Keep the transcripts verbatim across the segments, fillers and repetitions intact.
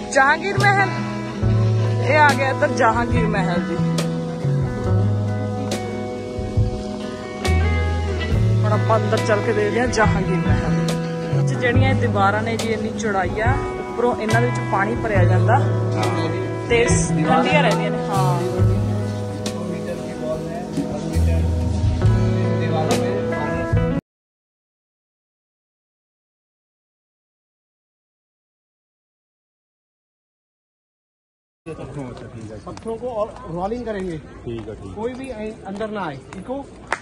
जहांगीर महल ये आ गया इधर जहांगीर महल जी। और आप अंदर चल के देखते हैं जहांगीर महल ਜਿਹੜੀਆਂ ਦੀਵਾਰਾਂ ਨੇ ਜੀ ਇੰਨੀ ਚੌੜਾਈ ਆ ਉੱਪਰੋਂ ਇਹਨਾਂ ਦੇ ਵਿੱਚ ਪਾਣੀ ਭਰਿਆ ਜਾਂਦਾ ਤੇ ਠੰਡੀਆਂ ਰਹਿੰਦੀਆਂ ਨੇ। ਹਾਂ पत्थरों को और रोलिंग करेंगे। ठीक है ठीक। कोई भी अंदर ना आए। ठीक हो।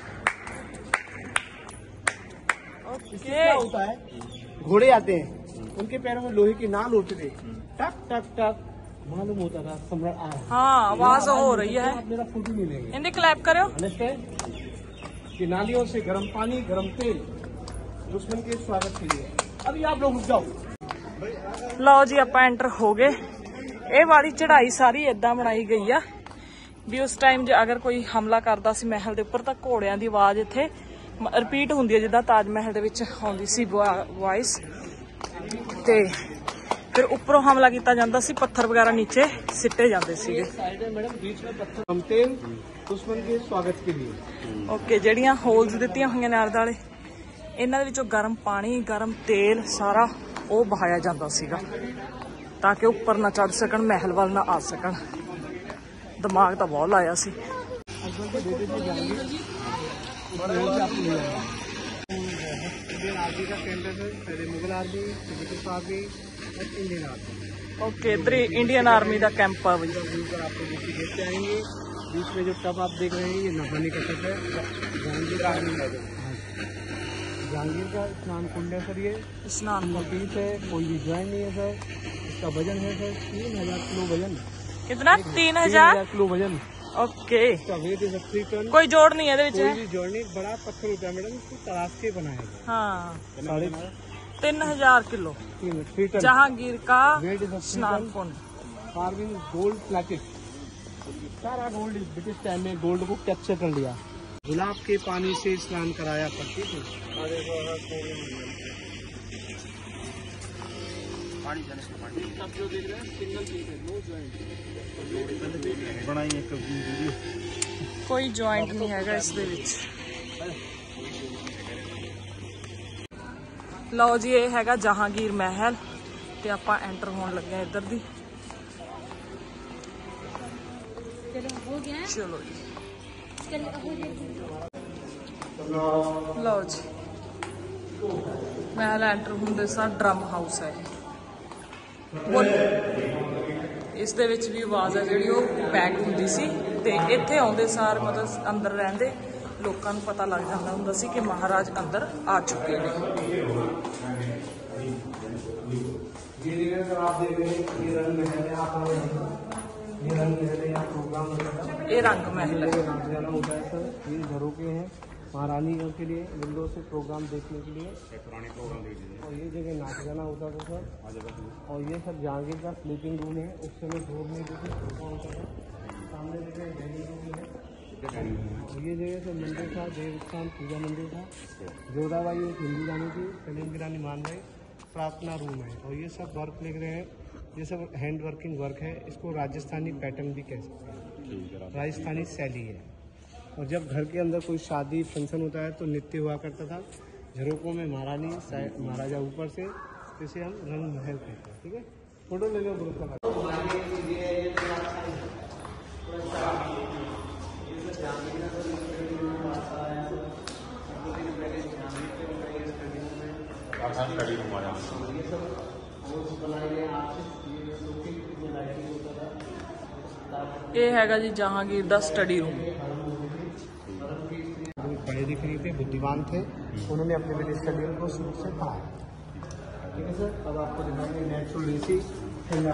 इससे क्या होता है घोड़े आते हैं उनके पैरों में लोहे की नाल होते थे टक टक टक मालूम होता था सम्राट आ रहा है। हाँ आवाज हो रही है। आप मेरा फोटो नहीं लेंगे। इन्हें क्लैप करो। कि नालियों से गर्म पानी गर्म तेल दुश्मन के स्वागत के लिए। अभी आप लोग रुक जाओ। लो जी आप एंटर हो गए। ਇਹ ਵਾਲੀ ਚੜਾਈ ਸਾਰੀ ਏਦਾਂ ਬਣਾਈ ਗਈ ਆ ਵੀ ਉਸ ਟਾਈਮ ਜੇ ਅਗਰ ਕੋਈ ਹਮਲਾ ਕਰਦਾ ਸੀ ਮਹਿਲ ਦੇ ਉੱਪਰ ਤਾਂ ਘੋੜਿਆਂ ਦੀ ਆਵਾਜ਼ ਇੱਥੇ ਰਿਪੀਟ ਹੁੰਦੀ ਹੈ ਜਿੱਦਾਂ ਤਾਜ ਮਹਿਲ ਦੇ ਵਿੱਚ ਆਉਂਦੀ ਸੀ ਵੌਇਸ। ਤੇ ਫਿਰ ਉੱਪਰੋਂ ਹਮਲਾ ਕੀਤਾ ਜਾਂਦਾ ਸੀ ਪੱਥਰ ਵਗੈਰਾ ਨੀਚੇ ਸਿੱਟੇ ਜਾਂਦੇ ਸੀਗੇ। ਓਕੇ ਜਿਹੜੀਆਂ ਹੋਲਸ ਦਿੱਤੀਆਂ ਹੋਈਆਂ ਨੇ ਆਲੇ ਦੁਆਲੇ ਇਹਨਾਂ ਦੇ ਵਿੱਚੋਂ ਗਰਮ ਪਾਣੀ ਗਰਮ ਤੇਲ ਸਾਰਾ ਉਹ ਬਹਾਇਆ ਜਾਂਦਾ ਸੀਗਾ ਤਾਂ ਕਿ ਉੱਪਰ ਨਾ ਚੜ ਸਕਣ ਮਹਿਲ ਵੱਲ ਨਾ ਆ ਸਕਣ। ਦਿਮਾਗ ਤਾਂ ਬਹੁਤ ਲਾਇਆ ਸੀ। ओके इधर इंडियन आर्मी का कैंप है भैया। बीच में जो टब आप देख रहे हैं ये नहाने का टब है। जहांगीर आर्मी है जहांगीर का स्नान कुंड है सर। ये स्नान का पीस है कोई भी ज्वाइन नहीं है सर। इसका वजन है सर तीन हजार किलो वजन। कितना तीन हजार किलो वजन। ओके इसका वेट है थ्री टन। कोई जोड़ नहीं है कोई भी जोड़ नहीं। बड़ा पत्थर होता है मैडम इसको तराश के बनाया गया। हाँ साढ़े तीन हजार किलो थ्री टन जहांगीर का वेट है स्नान कुंड। कार्विंग गोल्ड प्लेटेड सारा गोल्ड ब्रिटिश टाइम में गोल्ड को कैप्चर कर लिया। गुलाब के पानी से स्नान कराया करते थे। सब जो देख रहे हैं सिंगल पीस है नो जॉइंट बनाई है कभी वीडियो। कोई जॉइंट नहीं हैगा इस दे विच। लो जी ये हैगा जहांगीर महल ते आपां एंटर होने लगे इधर दी। चलो जी लो जी महल एंटर होंदे सार ड्रम हाउस है। ਇਸ ਦੇ ਵਿੱਚ ਵੀ ਆਵਾਜ਼ ਹੈ ਜਿਹੜੀ ਉਹ ਪੈਕ ਹੁੰਦੀ ਸੀ ਤੇ ਇੱਥੇ ਆਉਂਦੇ ਸਾਰ ਮਤਲਬ ਅੰਦਰ ਰਹਿੰਦੇ ਲੋਕਾਂ ਨੂੰ ਪਤਾ ਲੱਗ ਜਾਂਦਾ ਹੁੰਦਾ ਸੀ ਕਿ ਮਹਾਰਾਜ ਅੰਦਰ ਆ ਚੁੱਕੇ ਨੇ। ਇਹ ਰੰਗ ਮਹਿਲ ਹੈ। ये झरोखे हैं महारानियों के लिए विंडो से प्रोग्राम देखने के लिए पुराने प्रोग्राम देखने। और ये जगह नाच गाना होता था सर। और ये सर जहांगीर का स्लीपिंग रूम है। उस समय ढोल में जैसे होता था सामने जगह डाइनिंग रूम है। और ये जगह से मंदिर था देवस्थान पूजा मंदिर था। जोधाबाई एक हिंदू रानी थी सलीम की रानी मान रहे प्रार्थना रूम है। और ये सब वर्क लिख रहे हैं ये सब हैंड वर्किंग वर्क है। इसको राजस्थानी पैटर्न भी कह सकते हैं। राजस्थानी शैली है। और जब घर के अंदर कोई शादी फंक्शन होता है तो नृत्य हुआ करता था झरोकों में। महारानी महाराजा ऊपर से इसे हम रंग महल कहते हैं। ठीक है फोटो ले लो ग्रुप का। ये हैगा जी जहांगीर दा स्टडी रूम। बड़े दिख रही थे बुद्धिमान थे उन्होंने अपने मेरे स्टडी रूम को शुरू से पढ़ा। ठीक है सर अब आपको दिखाएंगे नेचुरल एसी ठंडा।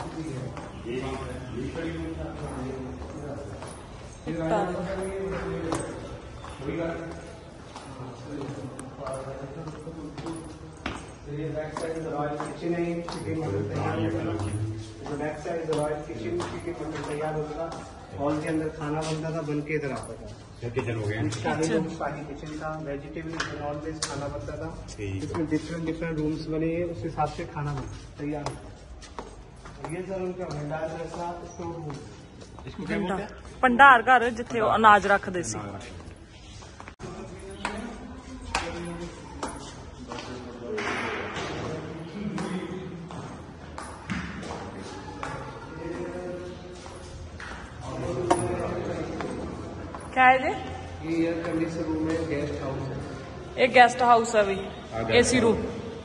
बैक साइड रॉयल किचन है। चिकन मटन तैयार back side royal kitchen chicken mutton तैयार होता था। हॉल के अंदर खाना बनता था बन के इधर आता था। किचन हो गया शाही किचन था। वेजिटेबल नॉन वेज खाना बनता था। इसमें डिफरेंट डिफरेंट रूम्स बने हैं उस हिसाब से खाना बनता तैयार। ये सर उनका भंडार जैसा स्टोर रूम। इसको क्या बोलते हैं? भंडार घर जिथे वो अनाज रखते सी। क्या है ये? ये एयर कंडीशन रूम है, गेस्ट हाउस है। एक गेस्ट हाउस है भी, एसी रूम,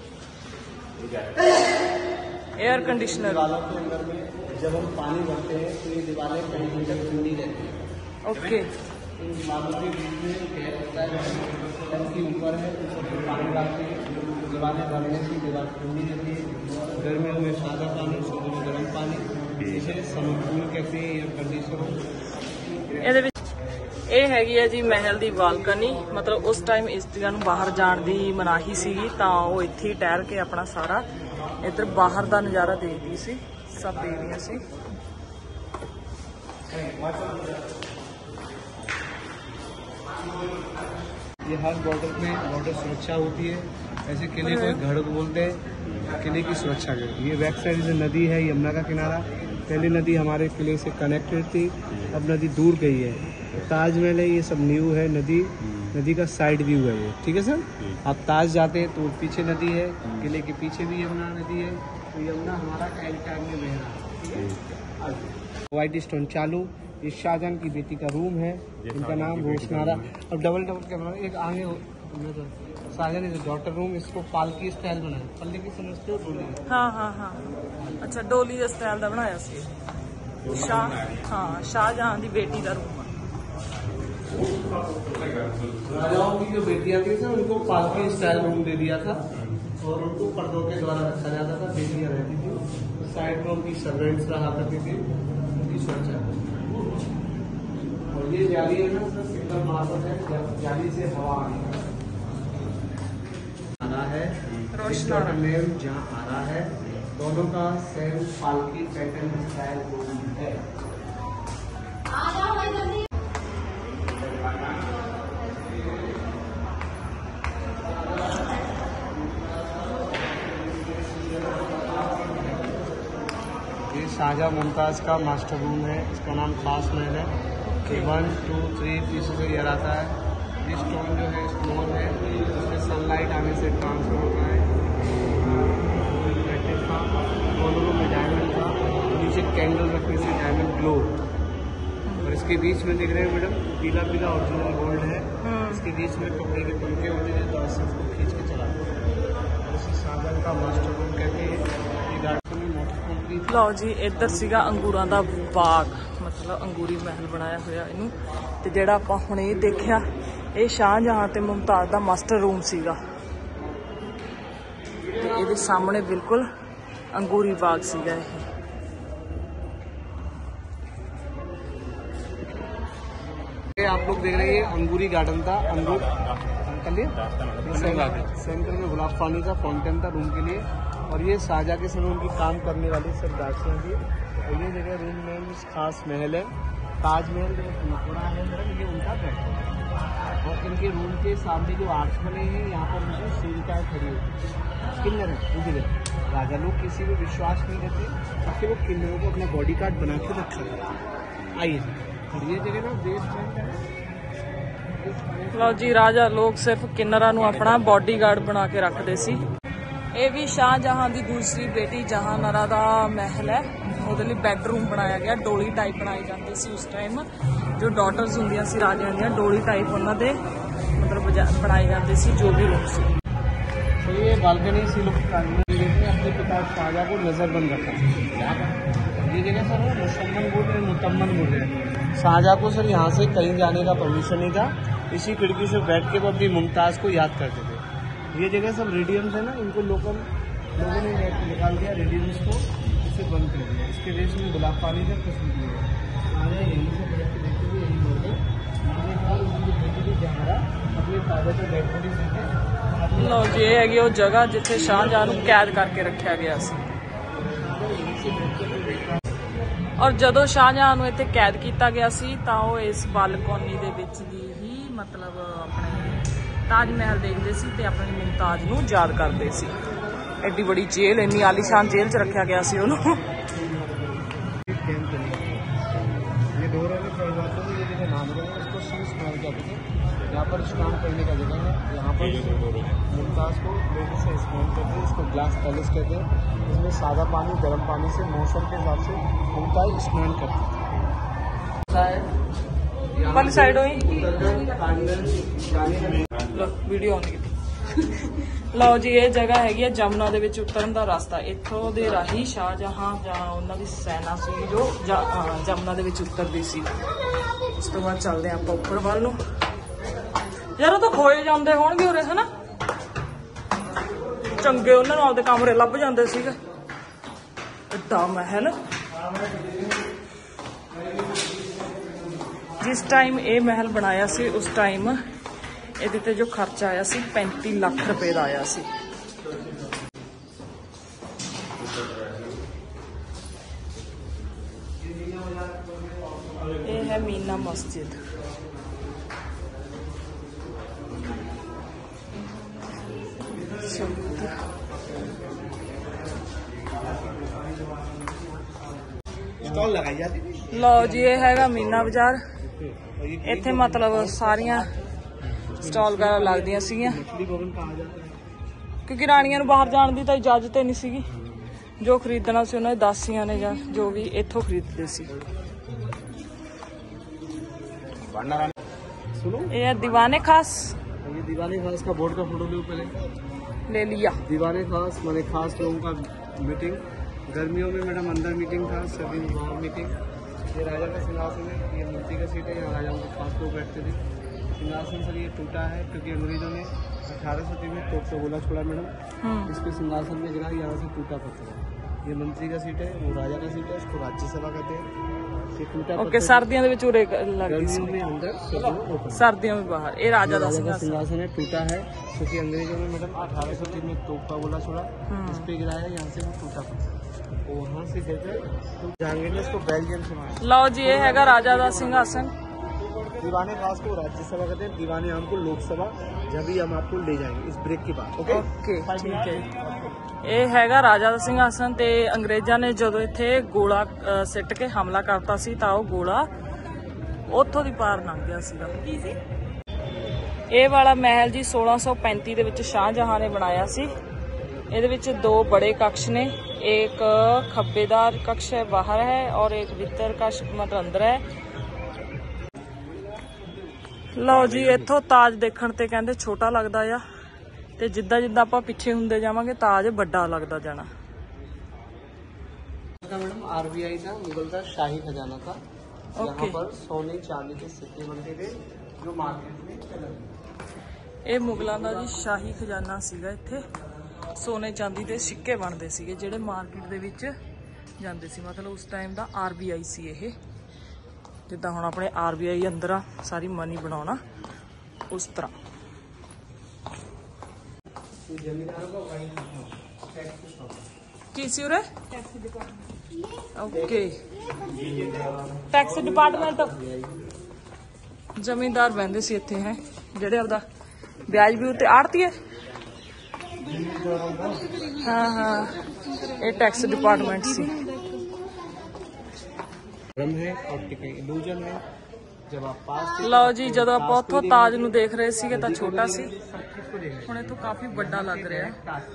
एयर कंडीशनर। दीवारों के अंदर में जब हम पानी भरते हैं तो ये दीवारें कहीं दिन तक ठंडी रहती है। ओके। इन दीवारों के बीच में गैस होता है, टंकी ऊपर है, ऊपर से पानी डालते हैं, दीवारें भरने से दीवार ठंडी रहती है। गर्मियों में सादा पानी, सर्दियों में गर्म पानी, इसे समकूल कहते हैं एयर कंडीशनर। ਇਹਦੇ ਵਿੱਚ ਇਹ ਹੈਗੀ ਹੈ ਜੀ ਮਹਿਲ ਦੀ ਬਾਲਕਨੀ। ਮਤਲਬ ਉਸ ਟਾਈਮ ਇਸਤਰੀਆਂ ਨੂੰ ਬਾਹਰ ਜਾਣ ਦੀ ਮਨਾਹੀ ਸੀਗੀ ਤਾਂ ਉਹ ਇੱਥੇ ਹੀ ਠਹਿਰ ਕੇ ਆਪਣਾ ਸਾਰਾ ਇੱਧਰ ਬਾਹਰ ਦਾ ਨਜ਼ਾਰਾ ਦੇਖਦੀ ਸੀ, ਸਭ ਦੇਖਦੀਆਂ ਸੀ। ये हर बॉर्डर में बॉर्डर सुरक्षा होती है। ऐसे किले को घर बोलते हैं, किले की सुरक्षा करती है। ये बैक साइड जो नदी है यमुना का किनारा, पहले नदी हमारे किले से कनेक्टेड थी, अब नदी दूर गई है। ताजमहल है, ये सब न्यू है। नदी नदी का साइड व्यू है ये, ठीक है सर। आप ताज जाते हैं तो पीछे नदी है, किले के पीछे भी यमुना नदी है। तो यमुना हमारा टाइम टाइम में बह रहा है, ठीक है। व्हाइट स्टोन चालू, ये शाहजहां की बेटी का रूम है, इनका नाम रोशनारा। और डबल डबल कैमरा एक आगे शाहजहां इज डॉटर रूम। इसको पालकी स्टाइल बनाया, पल्ले की समझते हो, डोली। हाँ हाँ हाँ, अच्छा डोली ਦੇ ਸਟਾਈਲ ਦਾ ਬਣਾਇਆ ਸੀ ਸ਼ਾਹ। ਹਾਂ ਸ਼ਾਹਜਹਾं ਦੀ ਬੇਟੀ ਦਾ रूम। राजाओं की जो बेटियां थी सर उनको पालकी स्टाइल रूम दे दिया था और उनको पर्दों के द्वारा रखा जाता था। बेटियां रहती थी साइड में, उनकी सर्वेंट्स रहा करती थी, उनकी सुरक्षा। और ये जाली है ना सर, सिंगल मार्बल है, जाली से हवा आनी है। रोशनारा नेम जहाँ आ रहा है, दोनों का सेम पालकी पैटर्न स्टाइल रूम है। ये शाहजहां मुमताज का मास्टर रूम है, इसका नाम खास महल है। वन टू थ्री पीसेस से ये आता है। ये स्टोन जो है स्टोन है, उसमें सनलाइट आने से ट्रांसफर होता है। दोनों रूम में डायमंड था, नीचे कैंडल रखने से डायमंड ग्लो। और इसके बीच में देख रहे हैं मैडम, पीला पीला ओरिजिनल गोल्ड है। इसके बीच में कपड़े के पंखे होते हैं तो ऐसे उसको खींच के चलाते हैं। इसे शाहजहां का मास्टर रूम कहते हैं। ਲਓ ਜੀ ਇੱਧਰ ਸੀਗਾ ਅੰਗੂਰਾਂ ਦਾ ਬਾਗ, ਮਤਲਬ ਅੰਗੂਰੀ ਮਹਿਲ ਬਣਾਇਆ ਹੋਇਆ ਇਹਨੂੰ। ਤੇ ਜਿਹੜਾ ਆਪਾਂ ਹੁਣ ਇਹ ਦੇਖਿਆ, ਇਹ ਸ਼ਾਹਜਹਾं ਤੇ ਮੁਮਤਾਜ਼ ਦਾ ਮਾਸਟਰ ਰੂਮ ਸੀਗਾ। ਤੇ ਇਹਦੇ ਸਾਹਮਣੇ ਬਿਲਕੁਲ अंगूरी बाग सीगा। ये आप लोग देख रहे हैं, ये अंगूरी गार्डन था। अंगूर सेंटर में गुलाब पानी का फाउंटेन था रूम के लिए। और ये शाहजहां के समय उनकी काम करने वाली सब दासियां थी। और ये जगह रूम में खास महल है, ताजमहल जो मथुरा है ये उनका बेड है। और इनके रूम के सामने जो आर्च बने हैं, यहाँ पर उनकी सीढ़ियाँ खड़ी होती है। किन्नर है, उधर राजा लोग किसी पे विश्वास नहीं करते, ताकि वो किन्नरों को अपना बॉडी गार्ड बना के रखा जाता है। आइए, और ये जगह ना बेसमेंट है। ਲਓ ਜੀ, ਰਾਜਾ ਲੋਕ ਸਿਰਫ ਕਿੰਨਰਾਂ ਨੂੰ ਆਪਣਾ ਬਾਡੀਗਾਰਡ ਬਣਾ ਕੇ ਰੱਖਦੇ ਸੀ। ਇਹ ਵੀ ਸ਼ਾਹਜਹਾं ਦੀ ਦੂਸਰੀ ਬੇਟੀ ਜਹਾਂਆਰਾ ਦਾ ਮਹਿਲ ਹੈ। ਉਹਦੇ ਲਈ ਬੈੱਡਰੂਮ ਬਣਾਇਆ ਗਿਆ, ਡੋਲੀ ਟਾਈਪ ਬਣਾਏ ਜਾਂਦੇ ਸੀ ਉਸ ਟਾਈਮ। ਜੋ ਡਾਟਰਸ ਹੁੰਦੀਆਂ ਸੀ ਰਾਜਿਆਂ ਦੀਆਂ, ਡੋਲੀ ਟਾਈਪ ਉਹਨਾਂ ਦੇ ਮਤਲਬ ਬਣਾਏ ਜਾਂਦੇ ਸੀ, ਜੋ ਵੀ रूम ਸੀ। तो ये बालकनी से लोग अपने पिता शाहजहां को नजरबंद रखा। ये जगह सर मुसम्मन बोल रहे मुतम्मन बोल रहे हैं। शाहजहां को सर यहाँ से कहीं जाने का परमिशन नहीं था, इसी खिड़की से बैठ के वो अपनी मुमताज़ को याद करते थे। ये जगह सब रेडियम्स है ना, इनको लोकल लोगों ने निकाल दिया, रेडियम्स को इसे बंद कर दिया। इसके देश में गुलाब पानी का कुछ नहीं है। यहीं से बैठ के देखते हुए यही बोलते जहारा अपने फादर को बैठ कर ਲਓ ਜੀ, ਇਹ ਹੈਗੀ ਉਹ ਜਗ੍ਹਾ ਜਿੱਥੇ ਸ਼ਾਹਜਹਾं ਨੂੰ ਕੈਦ ਕਰਕੇ ਰੱਖਿਆ ਗਿਆ ਸੀ। ਔਰ ਜਦੋਂ ਸ਼ਾਹਜਹਾਂ ਨੂੰ ਇੱਥੇ ਕੈਦ ਕੀਤਾ ਗਿਆ ਸੀ ਤਾਂ ਉਹ ਇਸ ਬਾਲਕੋਨੀ ਦੇ ਵਿੱਚ ਦੀ ਹੀ ਮਤਲਬ ਆਪਣੇ ਤਾਜ ਮਹਿਲ ਦੇਖਦੇ ਸੀ ਤੇ ਆਪਣੀ ਮੁਮਤਾਜ਼ ਨੂੰ ਯਾਦ ਕਰਦੇ ਸੀ। ਐਡੀ ਬੜੀ ਜੇਲ੍ਹ, ਇੰਨੀ ਆਲੀਸ਼ਾਨ ਜੇਲ੍ਹ 'ਚ ਰੱਖਿਆ ਗਿਆ ਸੀ ਉਹਨੂੰ। कैंप करेंगे। ये डोर है ना चौबातों में, ये जगह नाम है उसको शीश महल कहते थे। यहाँ पर स्नान करने का जगह है। यहाँ पर मुमताज़ को लोगों से स्नान करते हैं, इसको ग्लास पैलेस कहते हैं। इसमें सादा पानी गर्म पानी से मौसम के हिसाब से मुमताज़ स्नान करते हैं। वाली साइड हुई वीडियो आने की ਲਓ ਜੀ ਇਹ ਜਗ੍ਹਾ ਹੈਗੀ ਹੈ ਜਮਨਾ ਦੇ ਵਿੱਚ ਉਤਰਨ ਦਾ ਰਸਤਾ। ਇੱਥੋਂ ਦੇ ਰਾਹੀ ਸ਼ਾਹਜਹਾਂ ਜਾਂ ਉਹਨਾਂ ਦੀ ਸੈਨਾ ਸੀ ਜੋ ਜਮਨਾ ਦੇ ਵਿੱਚ ਉਤਰਦੀ ਸੀ। ਉਸ ਤੋਂ ਬਾਅਦ ਚੱਲਦੇ ਆਪਾਂ ਉੱਪਰ ਵੱਲ ਨੂੰ। ਯਾਰ ਉਹ ਤਾਂ ਖੋਏ ਜਾਂਦੇ ਹੋਣਗੇ ਉਰੇ ਹਨਾ, ਚੰਗੇ ਉਹਨਾਂ ਨੂੰ ਆਪਦੇ ਕਮਰੇ ਲੱਭ ਜਾਂਦੇ ਸੀਗੇ। ਏਡਾ ਮਹਿਲ ਜਿਸ ਟਾਈਮ ਇਹ ਮਹਿਲ ਬਣਾਇਆ ਸੀ ਉਸ ਟਾਈਮ ਇਹਦੇ ਤੇ ਜੋ ਖਰਚਾ ਆਇਆ ਸੀ पैंती ਲੱਖ ਰੁਪਏ ਦਾ ਆਇਆ ਸੀ। ਇਹ ਹੈ ਮੀਨਾ ਮਸਜਿਦ। स्टॉल लगाई जाती है। ਲਓ ਜੀ ਇਹ ਹੈਗਾ ਮੀਨਾ ਬਾਜ਼ਾਰ। ਇੱਥੇ ਮਤਲਬ ਸਾਰੀਆਂ ਸਟਾਲ ਵਗੈਰਾ ਲੱਗਦੀਆਂ ਸੀਗੀਆਂ ਕਿਉਂਕਿ ਰਾਣੀਆਂ ਨੂੰ ਬਾਹਰ ਜਾਣ ਦੀ ਤਾਂ ਇਜਾਜ਼ਤ ਹੀ ਨਹੀਂ ਸੀਗੀ। ਜੋ ਖਰੀਦਣਾ ਸੀ ਉਹਨਾਂ ਦੇ ਦਾਸੀਆਂ ਨੇ ਜਾਂ ਜੋ ਵੀ ਇੱਥੋਂ ਖਰੀਦਦੇ ਸੀ। ਇਹ ਹੈ दीवाने खास। ये दीवाने खास का बोर्ड का फोटो लो पहले। ले लिया। दीवाने खास माने खास लोगों का मीटिंग। गर्मियों में मैडम अंदर मीटिंग था, सभी बाहर मीटिंग। ये राजा का सिंहासन है, ये मंत्री का सीट है, यहाँ राजाओं के खास लोग बैठते थे। सिंहासन सर ये टूटा है क्योंकि अंग्रेजों ने अठारह सौ तीन में तोप से गोला छोड़ा मैडम, इसके सिंहासन में गिरा, यहाँ से टूटा पत्थर है। ये मंत्री का सीट है, वो राजा का सीट है, इसको राज्यसभा कहते हैं। ये टूटा ओके सर्दियों ਦੇ ਵਿੱਚ ਉਰੇ ਲੱਗਦੀ ਸੀ, गर्मियों में अंदर, सर्दियों में ऊपर। सर्दियों में बाहर। ये राजा का सिंहासन है, टूटा है क्योंकि अंग्रेजों ने मैडम अठारह सौ तीन में तोप का गोला छोड़ा, इस पे गिराया, यहाँ से वो टूटा पत्थर। वहाँ से देकर तो जहांगीर ने इसको बेल्जियम से मारा। ਲਓ ਜੀ ਇਹ ਹੈਗਾ ਰਾਜਾ ਦਾ ਸਿੰਘਾਸਨ। दीवाने खास को राज्यसभा कहते हैं, दीवाने आम को लोकसभा। जब भी हम आपको ले जाएंगे इस ब्रेक के बाद। ओके ਓਕੇ ਠੀਕ ਹੈ। ਇਹ ਹੈਗਾ ਰਾਜਾ ਦਾ ਸਿੰਘਾਸਨ ਤੇ ਅੰਗਰੇਜ਼ਾਂ ਨੇ ਜਦੋਂ ਇੱਥੇ ਗੋਲਾ ਅ, ਸਿੱਟ ਕੇ ਹਮਲਾ ਕਰਤਾ ਸੀ ਤਾਂ ਉਹ ਗੋਲਾ ਉੱਥੋਂ ਦੀ ਪਾਰ ਲੰਘ ਗਿਆ ਸੀਗਾ। ਇਹ ਵਾਲਾ ਮਹਿਲ ਜੀ सोलह सौ पैंतीस ਦੇ ਵਿੱਚ ਸ਼ਾਹਜਹਾਂ ਨੇ ਬਣਾਇਆ ਸੀ। ਇਹਦੇ ਵਿੱਚ ਦੋ बड़े कक्ष ने, एक खब्बेदार कक्ष है बाहर है और एक भीतर कक्ष मतलब अंदर है। ਲਓ ਜੀ ਇੱਥੋਂ ਤਾਜ ਦੇਖਣ ਤੇ ਕਹਿੰਦੇ ਛੋਟਾ ਲੱਗਦਾ ਆ ਤੇ ਜਿੱਦਾਂ ਜਿੱਦਾਂ ਆਪਾਂ ਪਿੱਛੇ ਹੁੰਦੇ ਜਾਵਾਂਗੇ ਤਾਜ ਵੱਡਾ ਲੱਗਦਾ ਜਾਣਾ। मैडम आरबीआई था, मुगल का शाही खजाना था। ओके। यहाँ पर सोने चांदी के सिक्के बनते थे जो मार्केट में चले। ਇਹ ਮੁਗਲਾਂ ਦਾ ਜੀ ਸ਼ਾਹੀ ਖਜ਼ਾਨਾ ਸੀਗਾ। ਇੱਥੇ ਸੋਨੇ ਚਾਂਦੀ ਦੇ ਸਿੱਕੇ ਬਣਦੇ ਸੀਗੇ ਜਿਹੜੇ ਮਾਰਕੀਟ ਦੇ ਵਿੱਚ ਜਾਂਦੇ ਸੀ। ਮਤਲਬ ਉਸ ਟਾਈਮ ਦਾ ਆਰਬੀਆਈ ਸੀ ਇਹ। ਜਿੱਦਾਂ ਹੁਣ ਆਪਣੇ ਆਰਬੀਆਈ ਅੰਦਰ ਆ ਸਾਰੀ ਮਨੀ ਬਣਾਉਣਾ ਉਸ ਤਰ੍ਹਾਂ। ਕੀ ਸੀ ਉਰੇ? Okay tax department. ਜ਼ਮੀਂਦਾਰ ਬਹਿੰਦੇ ਸੀ ਇੱਥੇ ਹੈ ਜਿਹੜੇ ਆਪਦਾ ਵਿਆਜ ਵੀ ਉੱਤੇ ਆੜਤੀ ਹੈ। ਹਾਂ ਹਾਂ ਇਹ ਟੈਕਸ ਡਿਪਾਰਟਮੈਂਟ ਸੀ। ਲਓ ਜੀ ਜਦੋਂ ਆਪਾਂ ਉੱਥੋਂ ਤਾਜ ਨੂੰ ਦੇਖ ਰਹੇ ਸੀਗੇ ਤਾਂ ਛੋਟਾ ਸੀ, ਹੁਣ ਇੱਥੋਂ ਕਾਫੀ ਵੱਡਾ ਲੱਗ ਰਿਹਾ।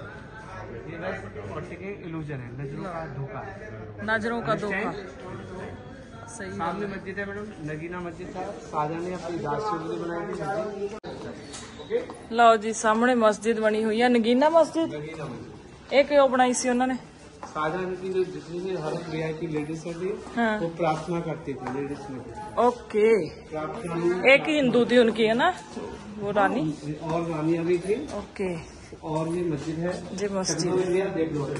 नजरों का धोखा सही। सामने मस्जिद है मैडम, नगीना मस्जिद था, शाहजहां ने अपनी दास के लिए बनाई थी मस्जिद। ਲਓ ਜੀ ਸਾਹਮਣੇ ਮਸਜਿਦ ਬਣੀ ਹੋਈ ਹੈ नगीना मस्जिद। ਇਹ ਕਿਉਂ ਬਣਾਈ ਸੀ ਉਹਨਾਂ ਨੇ? शाहजहां की जो जितनी भी हर वीआईपी लेडीज थी वो प्रार्थना करती थी लेडीज में। ओके प्रार्थना एक हिंदू थी उनकी है ना वो रानी, और रानियां भी थी। ओके और ये मस्जिद है जी मस्जिद। देख लो।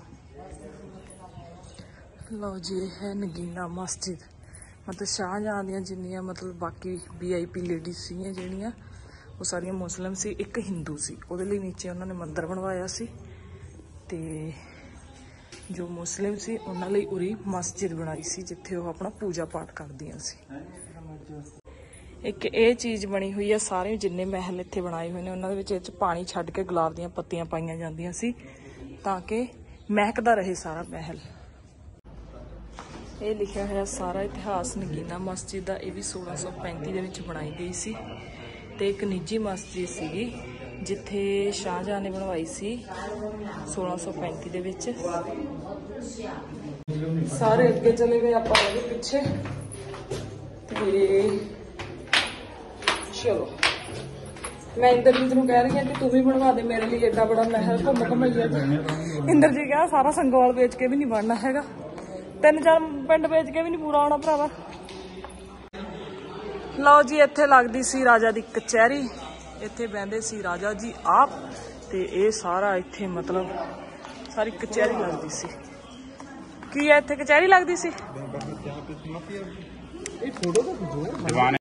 ਲਓ ਜੀ ਇਹ ਹੈ ਨਗੀਨਾ ਮਸਜਿਦ। ਮਤਲਬ ਸ਼ਾਹਜਹਾਂ ਦੀਆਂ ਜਿੰਨੀਆਂ ਮਤਲਬ ਬਾਕੀ ਵੀਆਈਪੀ ਲੇਡੀਜ਼ ਸੀਗੀਆਂ ਜਿਹੜੀਆਂ ਉਹ ਸਾਰੀਆਂ ਮੁਸਲਿਮ ਸੀ, ਇੱਕ ਹਿੰਦੂ ਸੀ। ਉਹਦੇ ਲਈ ਨੀਚੇ ਉਹਨਾਂ ਨੇ ਮੰਦਿਰ ਬਣਵਾਇਆ ਸੀ ਤੇ ਜੋ ਮੁਸਲਿਮ ਸੀ ਉਹਨਾਂ ਲਈ ਉਰੀ ਮਸਜਿਦ ਬਣਾਈ ਸੀ ਜਿੱਥੇ ਉਹ ਆਪਣਾ ਪੂਜਾ ਪਾਠ ਕਰਦੀਆਂ ਸੀ। ਇੱਕ ਇਹ ਚੀਜ਼ ਬਣੀ ਹੋਈ ਹੈ, ਸਾਰੇ ਜਿੰਨੇ ਮਹਿਲ ਇੱਥੇ ਬਣਾਏ ਹੋਏ ਨੇ ਉਹਨਾਂ ਦੇ ਵਿੱਚ ਇਹ 'ਚ ਪਾਣੀ ਛੱਡ ਕੇ ਗੁਲਾਬ ਦੀਆਂ ਪੱਤੀਆਂ ਪਾਈਆਂ ਜਾਂਦੀਆਂ ਸੀ ਤਾਂ ਕਿ ਮਹਿਕਦਾ ਰਹੇ ਸਾਰਾ ਮਹਿਲ। ਇਹ ਲਿਖਿਆ ਹੋਇਆ ਸਾਰਾ ਇਤਿਹਾਸ ਨਗੀਨਾ ਮਸਜਿਦ ਦਾ। ਇਹ ਵੀ सोलह सौ पैंतीस ਦੇ ਵਿੱਚ ਬਣਾਈ ਗਈ ਸੀ ਤੇ ਇੱਕ ਨਿੱਜੀ ਮਸਜਿਦ ਸੀਗੀ ਜਿੱਥੇ ਸ਼ਾਹਜਹਾਂ ਨੇ ਬਣਵਾਈ ਸੀ सोलह सौ पैंतीस ਦੇ ਵਿੱਚ। ਸਾਰੇ ਅੱਗੇ ਚਲੇ ਗਏ, ਆਪਾਂ ਆ ਗਏ ਪਿੱਛੇ। ਤੇ ਚਲੋ ਮੈਂ ਇੰਦਰਜੀਤ ਨੂੰ ਕਹਿ ਰਹੀ ਹਾਂ ਕਿ ਤੂੰ ਵੀ ਬਣਵਾ ਦੇ ਮੇਰੇ ਲਈ ਏਡਾ ਬੜਾ ਮਹਿਲ ਘੁੰਮ ਘੁੰਮਈਆ ਜੀ। ਇੰਦਰਜੀਤ ਕਹਿੰਦਾ ਸਾਰਾ ਸੰਗੋਵਾਲ ਵੇਚ ਕੇ ਵੀ ਨਹੀਂ ਬਣਨਾ ਹੈਗਾ, ਤਿੰਨ ਚਾਰ ਪਿੰਡ ਵੇਚ ਕੇ ਵੀ ਨਹੀਂ ਪੂਰਾ ਆਉਣਾ ਭਰਾਵਾ। ਲਓ ਜੀ, ਇੱਥੇ ਲੱਗਦੀ ਸੀ ਰਾਜਾ ਦੀ ਕਚਹਿਰੀ, ਇੱਥੇ ਬਹਿੰਦੇ ਸੀ ਰਾਜਾ ਜੀ ਆਪ। ਤੇ ਇਹ ਸਾਰਾ ਇੱਥੇ ਮਤਲਬ ਸਾਰੀ ਕਚਹਿਰੀ ਲੱਗਦੀ ਸੀ। ਕੀ ਹੈ ਇੱਥੇ ਕਚਹਿਰੀ ਲੱਗਦੀ ਸੀ? फोटो तो खींचो। दीवान